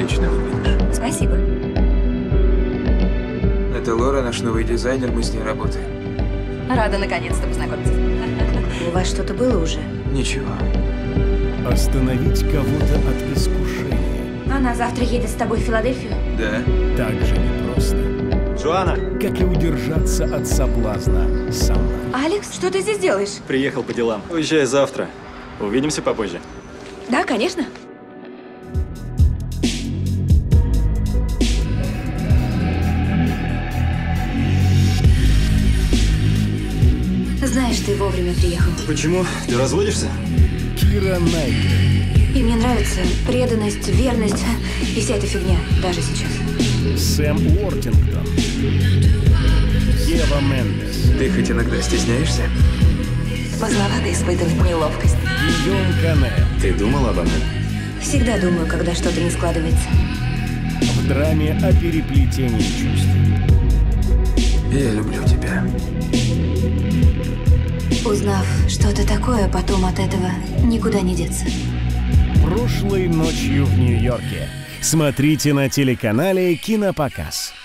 Отлично выглядишь. Спасибо. Это Лора, наш новый дизайнер, мы с ней работаем. Рада наконец-то познакомиться. У вас что-то было уже? Ничего. Остановить кого-то от искушения Она завтра едет с тобой в Филадельфию? Да? так же непросто, Джоанна, как и удержаться от соблазна сама. Алекс, что ты здесь делаешь? приехал по делам. Уезжай завтра. Увидимся попозже. Да, конечно. Знаешь, ты вовремя приехал. Почему? Ты разводишься? Кира Найтли, И мне нравится преданность, верность и вся эта фигня, даже сейчас. Сэм Уортингтон, Ева Мендес, Ты хоть иногда стесняешься? Поздновато испытывать неловкость. Гийом Кане Ты думал обо мне? Всегда думаю, когда что-то не складывается. в драме о переплетении чувств. Я люблю тебя. Узнав что-то такое, потом от этого никуда не деться. Прошлой ночью в Нью-Йорке. Смотрите на телеканале «Кинопоказ».